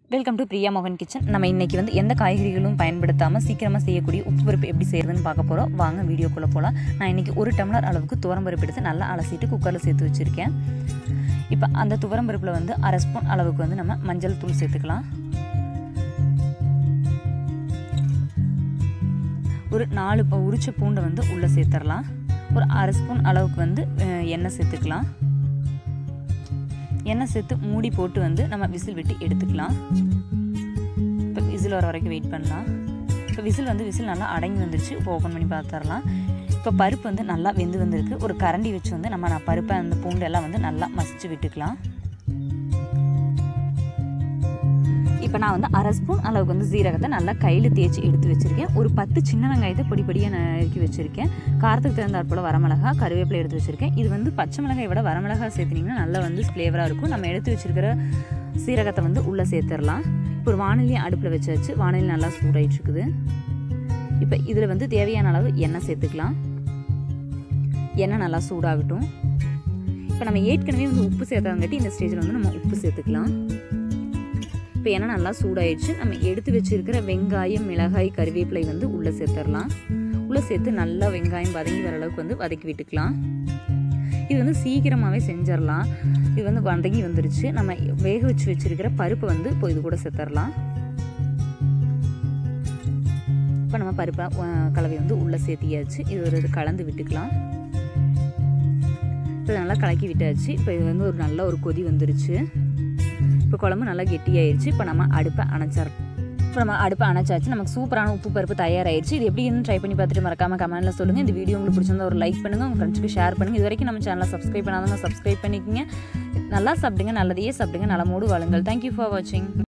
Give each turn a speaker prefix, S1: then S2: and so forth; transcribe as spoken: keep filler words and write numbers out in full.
S1: Welcome to Priya மோகன் kitchen. நம்ம இன்றைக்கி வந்து எந்த காய்கறிகளும் பயன்படுத்தாமல் சீக்கிரமாக செய்யக்கூடிய உப்பு பருப்பு எப்படி செய்கிறதுன்னு பார்க்க போகிறோம். வாங்க வீடியோக்குள்ளே போகலாம். நான் இன்றைக்கி ஒரு டம்ளர் அளவுக்கு துவரம் பருப்பு எடுத்து நல்லா அலசிட்டு குக்கரில் சேர்த்து வச்சுருக்கேன். இப்போ அந்த துவரம் பருப்பில் வந்து அரை ஸ்பூன் அளவுக்கு வந்து நம்ம மஞ்சள் தூள் சேர்த்துக்கலாம். ஒரு நாலு உரிச்ச பூண்டை வந்து உள்ளே சேர்த்துடலாம். ஒரு அரை ஸ்பூன் அளவுக்கு வந்து எண்ணெய் சேர்த்துக்கலாம். எண்ணெய் சேர்த்து மூடி போட்டு வந்து நம்ம விசில் விட்டு எடுத்துக்கலாம். இப்போ விசில் வர வரைக்கும் வெயிட் பண்ணலாம். இப்போ விசில் வந்து விசில் நல்லா அடங்கி வந்துருச்சு. இப்போ ஓப்பன் பண்ணி பார்த்துடலாம். இப்போ பருப்பு வந்து நல்லா வெந்து வந்திருக்கு. ஒரு கரண்டி வச்சு வந்து நம்ம நான் பருப்பை அந்த பூண்டு எல்லாம் வந்து நல்லா மசிச்சு விட்டுக்கலாம். இப்போ நான் வந்து அரை ஸ்பூன் அளவுக்கு வந்து சீரகத்தை நல்லா கையில் தேய்ச்சி எடுத்து வச்சுருக்கேன். ஒரு பத்து சின்ன வெங்காயத்தை பொடி பொடியாக நறுக்கி வச்சுருக்கேன். காரத்துக்கு தகுந்தாற் போல் வரமிளகா, கருவேப்பிலை எடுத்து வச்சுருக்கேன். இது வந்து பச்சை மிளகாயை விட வரமிளகா சேர்த்துனிங்கன்னா நல்லா வந்து ஃப்ளேவராக இருக்கும். நம்ம எடுத்து வச்சுருக்கிற சீரகத்தை வந்து உள்ளே சேர்த்துடலாம். இப்போ ஒரு வானிலையும் அடுப்பில் வச்சு வச்சு வானிலை நல்லா சூடாயிட்டு இருக்குது. இப்போ இதில் வந்து தேவையான அளவு எண்ணெய் சேர்த்துக்கலாம். எண்ணெய் நல்லா சூடாகட்டும். இப்போ நம்ம ஏற்கனவே வந்து உப்பு சேர்த்தாங்காட்டி இந்த ஸ்டேஜில் வந்து நம்ம உப்பு சேர்த்துக்கலாம். இப்போ எண்ணெய் நல்லா சூடாயிடுச்சு. நம்ம எடுத்து வச்சுருக்கிற வெங்காயம், மிளகாய், கருவேப்பிலை வந்து உள்ளே சேர்த்துடலாம். உள்ளே சேர்த்து நல்லா வெங்காயம் வதங்கி வர அளவுக்கு வந்து வதக்கி விட்டுக்கலாம். இது வந்து சீக்கிரமாகவே செஞ்சிடலாம். இது வந்து வதங்கி வந்துருச்சு. நம்ம வேக வச்சு வச்சுருக்கிற பருப்பை வந்து இப்போ இது கூட சேர்த்துடலாம். இப்போ நம்ம பருப்பை கலவை வந்து உள்ளே சேர்த்தியாச்சு. இது ஒரு இது கலந்து விட்டுக்கலாம். இப்போ நல்லா கலக்கி விட்டாச்சு. இப்போ இது வந்து ஒரு நல்ல ஒரு கொதி வந்துருச்சு. இப்போ குழம்பு நல்லா கெட்டியாயிருச்சு. இப்போ நம்ம அடுப்பை அணைச்சிடலாம். இப்போ நம்ம அடுப்பை அணைச்சாச்சு. நமக்கு சூப்பரான உப்பு பருப்பு தயாராகிடுச்சு. இது எப்படி ட்ரை பண்ணி பார்த்துட்டு மறக்காமல் கமெண்ட்டில் சொல்லுங்கள். இந்த வீடியோ உங்களுக்கு பிடிச்சிருந்தா ஒரு லைக் பண்ணுங்கள், உங்கள் ஃப்ரெண்ட்ஸுக்கு ஷேர் பண்ணுங்கள். இது வரைக்கும் நம்ம சேனலை சப்ஸ்கிரைப் பண்ணாதவங்க சப்ஸ்கிரைப் பண்ணிக்கோங்க. நல்லா சாப்பிடுங்க, நல்லதையே சாப்பிடுங்க, நலமோடு வாழுங்கள். தேங்க்யூ ஃபார் வாட்சிங்.